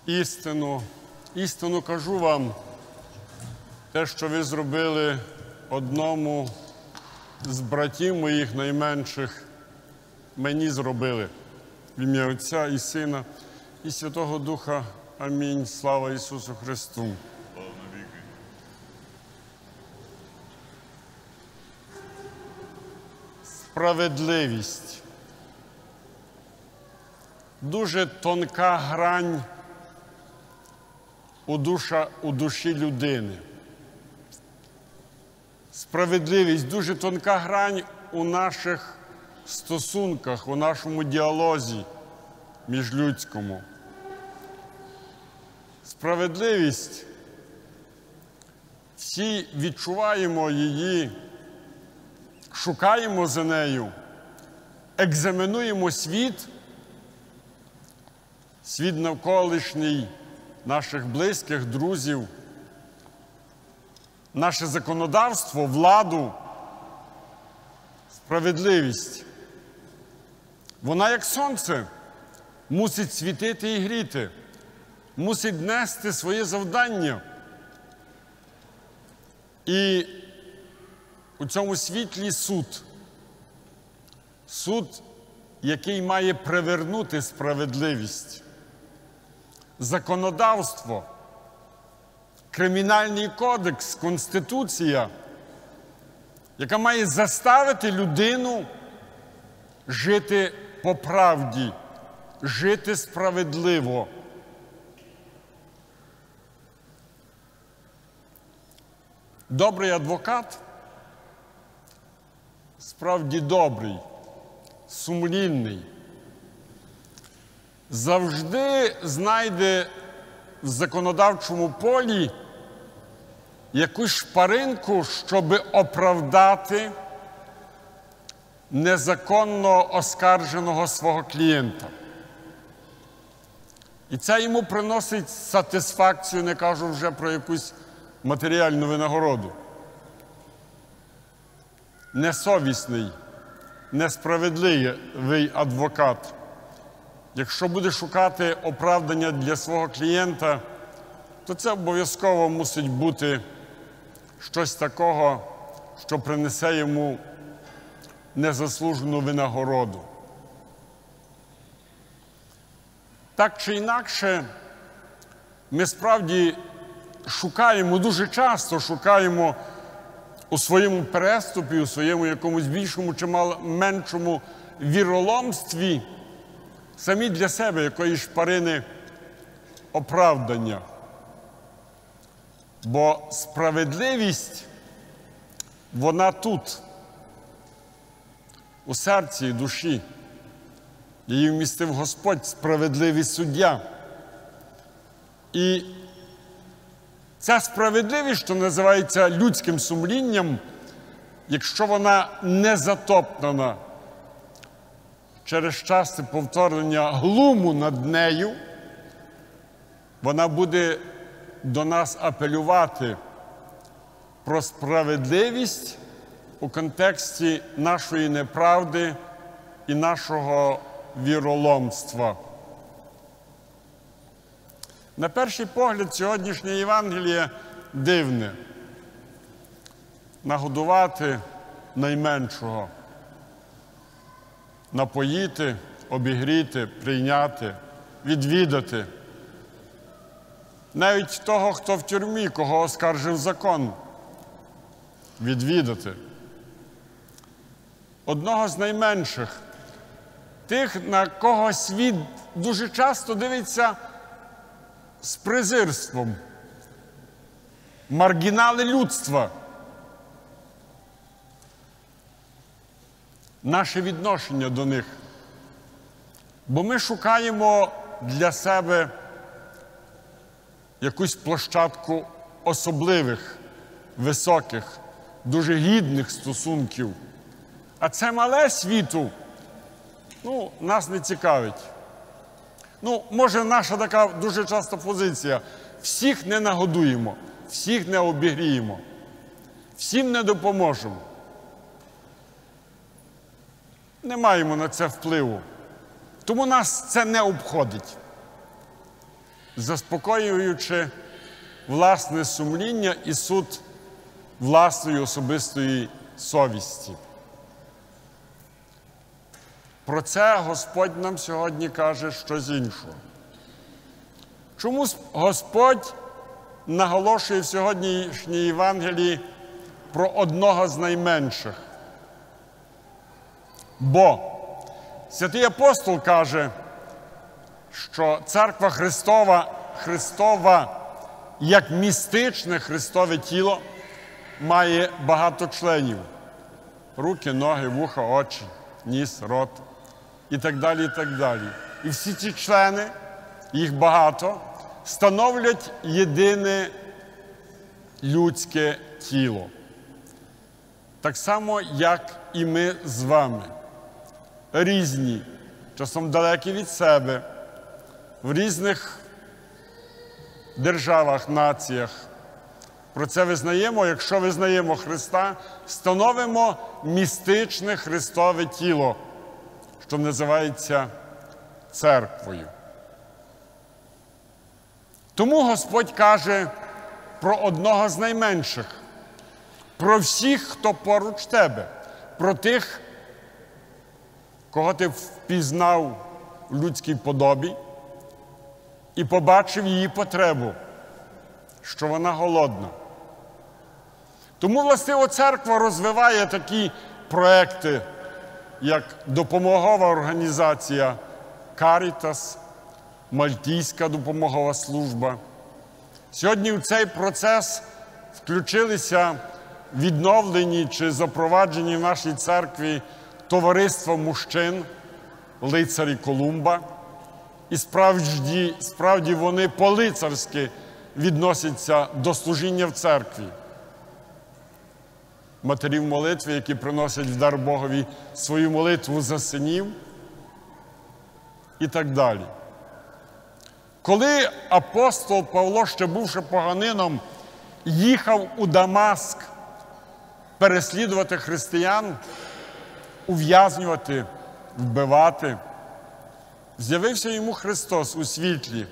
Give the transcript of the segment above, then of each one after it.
Істину кажу вам, те, що ви зробили одному з братів моїх найменших, мені зробили. В ім'я Отця і Сина, і Святого Духа. Амінь. Слава Ісусу Христу. Справедливість. Дуже тонка грань у душі людини. Справедливість – дуже тонка грань у наших стосунках, у нашому діалозі міжлюдському. Справедливість – всі відчуваємо її, шукаємо за нею, екзаменуємо світ навколишній, наших близьких, друзів, наше законодавство, владу. Справедливість. Вона, як сонце, мусить світити і гріти, мусить нести своє завдання. І у цьому світлі суд. Суд, який має привернути справедливість. Законодавство, Кримінальний кодекс, Конституція, яка має заставити людину жити по правді, жити справедливо. Добрий адвокат, справді добрий, сумлінний, завжди знайде в законодавчому полі якусь шпаринку, щоб оправдати незаконно оскарженого свого клієнта. І це йому приносить сатисфакцію, не кажу вже про якусь матеріальну винагороду. Несовісний, несправедливий адвокат, якщо буде шукати оправдання для свого клієнта, то це обов'язково мусить бути щось такого, що принесе йому незаслужену винагороду. Так чи інакше, ми справді шукаємо, дуже часто шукаємо у своєму переступі, у своєму якомусь більшому чи меншому віроломстві самі для себе якоїсь шпарини оправдання. Бо справедливість, вона тут, у серці і душі. Її вмістив Господь, справедливий суддя. І ця справедливість, що називається людським сумлінням, якщо вона не затоптана через часте повторення глуму над нею, вона буде до нас апелювати про справедливість у контексті нашої неправди і нашого віроломства. На перший погляд, сьогоднішнє Євангеліє дивне. Нагодувати найменшого, напоїти, обігріти, прийняти, відвідати. Навіть того, хто в тюрмі, кого оскаржив закон, відвідати. Одного з найменших, тих, на кого світ дуже часто дивиться з презирством. Маргінали людства. Наше відношення до них. Бо ми шукаємо для себе якусь площадку особливих, високих, дуже гідних стосунків. А це мале світу, нас не цікавить. Може, наша така дуже часто позиція. Всіх не нагодуємо, всіх не обігріємо, всім не допоможемо. Не маємо на це впливу. Тому нас це не обходить. заспокоюючи власне сумління і суд власної особистої совісті. Про це Господь нам сьогодні каже щось іншого. Чому Господь наголошує в сьогоднішній Євангелії про одного з найменших? Бо святий апостол каже, що Церква Христова, як містичне Христове тіло, має багато членів. Руки, ноги, вуха, очі, ніс, рот і так далі, і так далі. І всі ці члени, їх багато, становлять єдине людське тіло. Так само, як і ми з вами. Різні, часом далекі від себе, в різних державах, націях. Про це визнаємо, якщо визнаємо Христа, становимо містичне Христове тіло, що називається церквою. Тому Господь каже про одного з найменших, про всіх, хто поруч тебе, про тих, кого ти впізнав в людській подобі і побачив її потребу, що вона голодна. Тому, властиво, церква розвиває такі проекти, як допомогова організація «Карітас», Мальтійська допомогова служба. Сьогодні в цей процес включилися відновлені чи запроваджені в нашій церкві товариства мужчин, лицарі Колумба. І справді вони по-лицарськи відносяться до служіння в церкві. Матерів молитви, які приносять в дар Богові свою молитву за синів і так далі. Коли апостол Павло, ще бувши поганином, їхав у Дамаск переслідувати християн, ув'язнювати, вбивати, з'явився йому Христос у світлі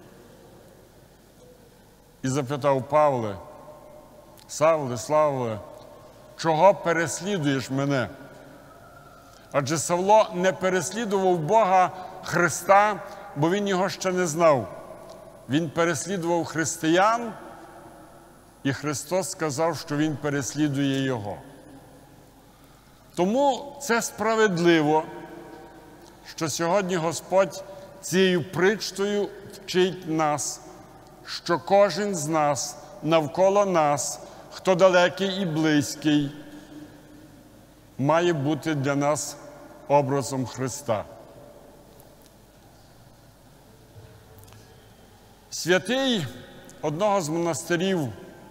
і запитав: Павле, Савле, чого переслідуєш мене? Адже Савло не переслідував Бога Христа, бо він його ще не знав. Він переслідував християн, і Христос сказав, що він переслідує його. Тому це справедливо, що сьогодні Господь цією притчею вчить нас, що кожен з нас, навколо нас, хто далекий і близький, має бути для нас образом Христа. Святий одного з монастирів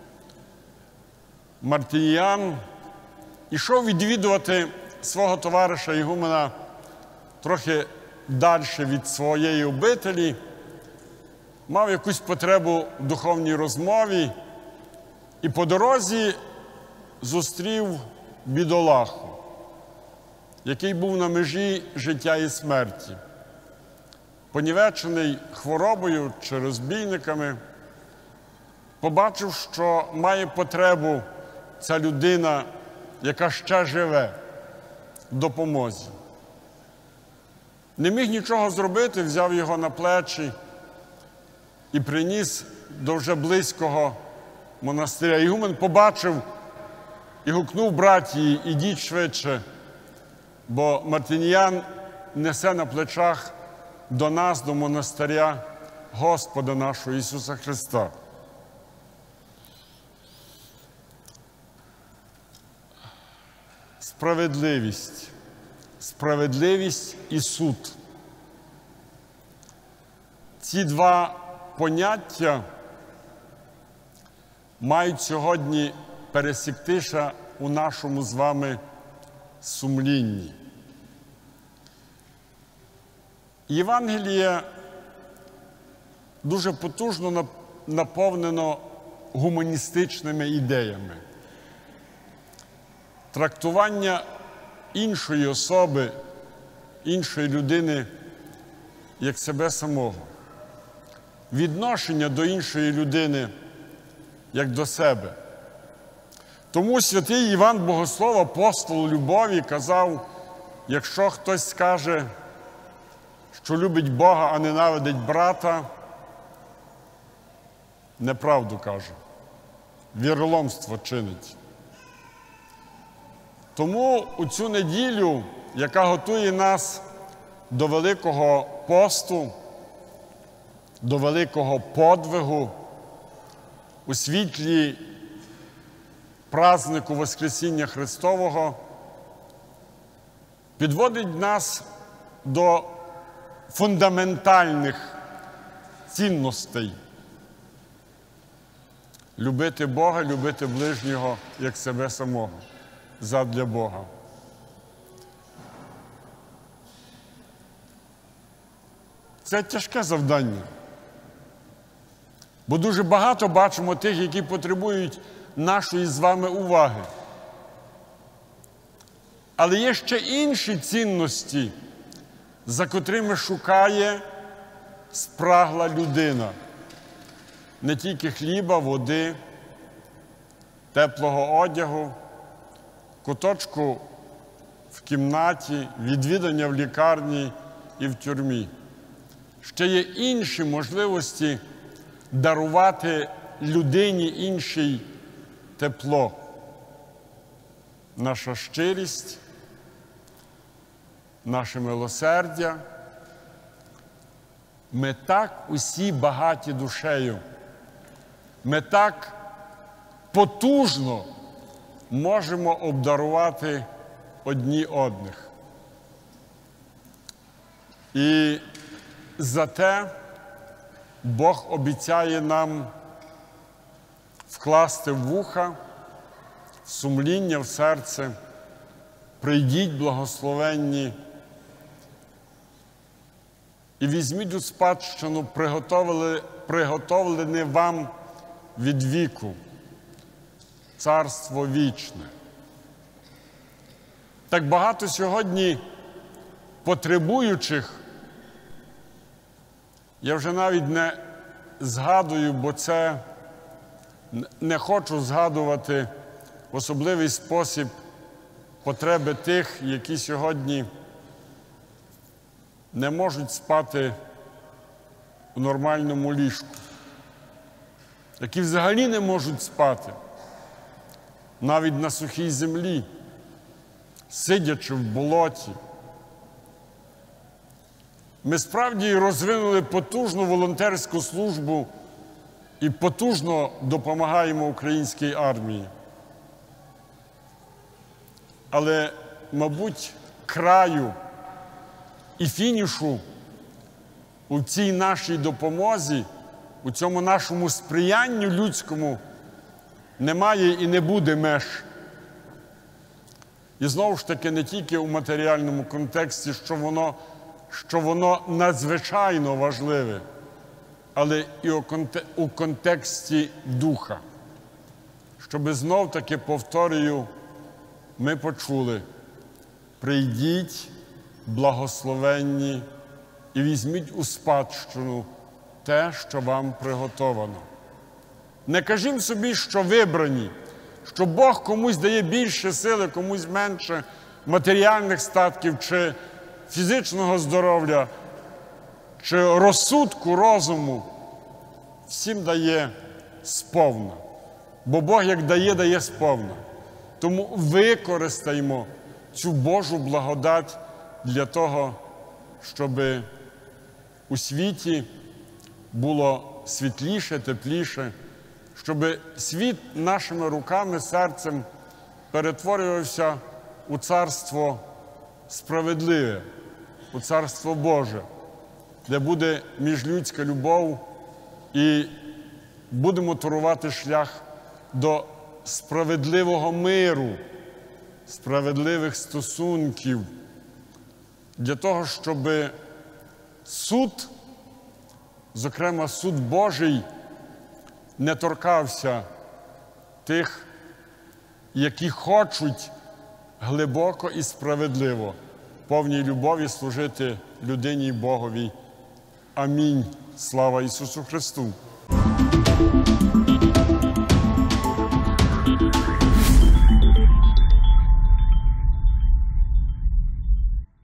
Мартініян ішов відвідувати свого товариша ігумена трохи далі від своєї обителі, мав якусь потребу в духовній розмові і по дорозі зустрів бідолаху, який був на межі життя і смерті. Понівечений хворобою чи розбійниками, побачив, що має потребу ця людина, яка ще живе, в допомозі. Не міг нічого зробити, взяв його на плечі і приніс до вже близького монастиря. Ігумен побачив і гукнув братії: ідіть швидше, бо Мартініян несе на плечах до нас, до монастиря, Господа нашого Ісуса Христа. Справедливість і суд. Ці два поняття мають сьогодні пересіктися у нашому з вами сумлінні. Євангеліє дуже потужно наповнено гуманістичними ідеями. Трактування іншої особи, іншої людини, як себе самого. відношення до іншої людини, як до себе. Тому святий Іван Богослов, апостол любові, казав, якщо хтось скаже, що любить Бога, а ненавидить брата, неправду каже, віроломство чинить. Тому у цю неділю, яка готує нас до Великого посту, до великого подвигу, у світлі празнику Воскресіння Христового, підводить нас до фундаментальних цінностей. Любити Бога, любити ближнього, як себе самого, задля Бога. Це тяжке завдання. Бо дуже багато бачимо тих, які потребують нашої з вами уваги. Але є ще інші цінності, за котрими шукає спрагла людина. Не тільки хліба, води, теплого одягу, куточку в кімнаті, відвідання в лікарні і в тюрмі. Ще є інші можливості дарувати людині іншій тепло. Наша щирість, наше милосердя. Ми так усі багаті душею. Ми так потужно можемо обдарувати одні одних. І зате Бог обіцяє нам вкласти в вуха, в сумління, в серце: прийдіть, благословенні, і візьміть у спадщину приготовлене вам від віку царство вічне. Так багато сьогодні потребуючих, я вже навіть не згадую, бо це не хочу згадувати в особливий спосіб потреби тих, які сьогодні не можуть спати у нормальному ліжку, які взагалі не можуть спати навіть на сухій землі, сидячи в болоті. Ми справді розвинули потужну волонтерську службу і потужно допомагаємо українській армії. Але, мабуть, краю і фінішу у цій нашій допомозі, у цьому нашому сприянню людському немає і не буде меж. І знову ж таки не тільки у матеріальному контексті, що воно надзвичайно важливе, але і у контексті духа. Щоби знов-таки, повторюю, ми почули: прийдіть, благословенні, і візьміть у спадщину те, що вам приготовано. Не кажіть собі, що вибрані, що Бог комусь дає більше сили, комусь менше матеріальних статків, чи фізичного здоров'я, чи розсудку, розуму. Всім дає сповна. Бо Бог як дає, дає сповна. Тому використаймо цю Божу благодать для того, щоб у світі було світліше, тепліше, щоб світ нашими руками, серцем перетворювався у царство справедливе, у царство Боже, де буде міжлюдська любов і будемо турувати шлях до справедливого миру, справедливих стосунків, для того, щоб суд, зокрема суд Божий, не торкався тих, які хочуть глибоко і справедливо, в повній любові служити людині й Богові. Амінь. Слава Ісусу Христу!